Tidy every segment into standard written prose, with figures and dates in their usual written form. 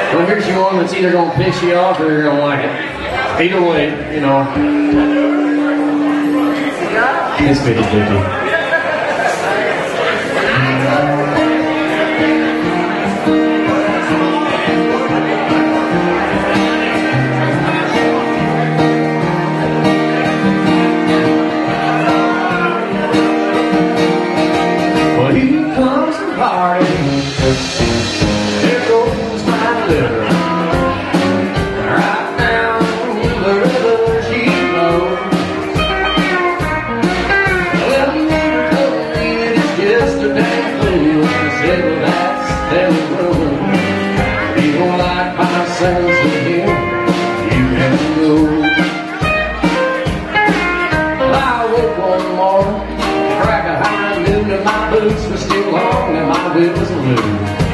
Well, here's your one that's either going to piss you off or you're going to like it. Either way, you know. It's 50-50. Well, here comes the party. There goes my liver. Right down the river she flows. Well, the neighbor told me that it's just a damn fool. I said, well, that's their rule. If you don't like my sense of humor, you can go. Well, I woke one morning, crack a high noon, and my boots were still on, and my bit was blue.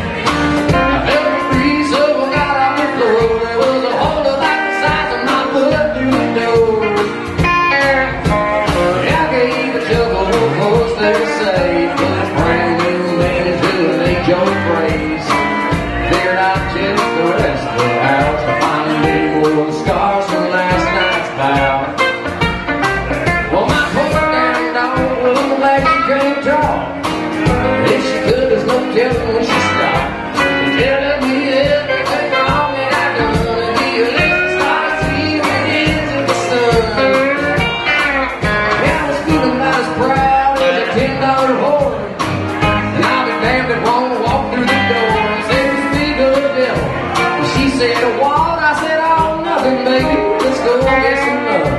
When she stopped, telling me everything wrong that I done, and the electric started seeing into the sun. Yeah, I was feeling about as proud as a $10 whore, and I'll be damned if I won't walk through the door and say this big old devil. And she said, "What?" I said, "Oh, nothing, baby. Let's go get some love."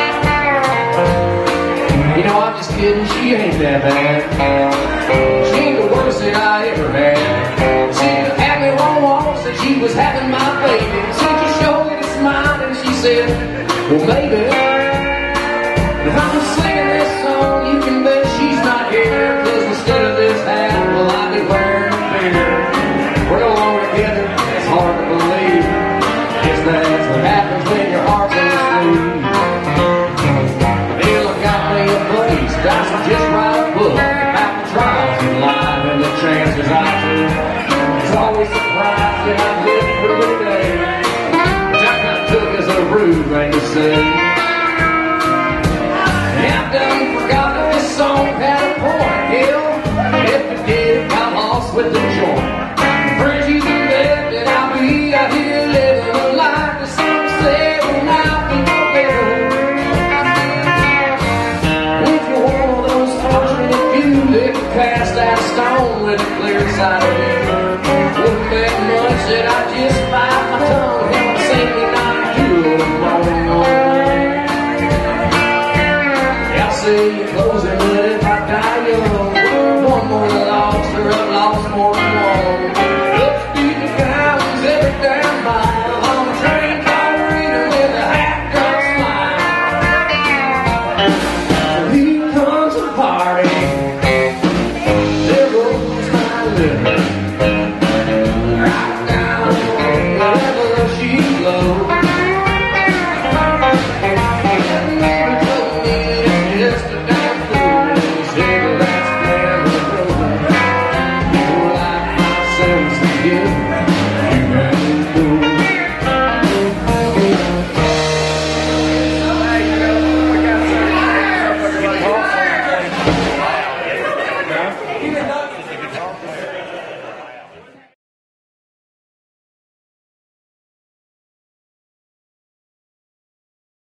You know, I'm just kidding. She ain't that bad. She ain't the worst that I ever had. She had me one waltz and she was having my baby. So she showed me a smile and she said, "Well, baby, if I'm singing this song, you can bet she's not here. Cause instead of this hat, well, I'll be wearing a beard." We're no longer together, it's hard to believe. Guess that's what happens when your heart goes free. Well, I got me a place, I just write a book about the trials of life and the chances I took. It's always surprised that I've lived through the day, which I kind of took as a rude thing to say. And I've done forgot that this song had a point, hell, if it did, got lost with the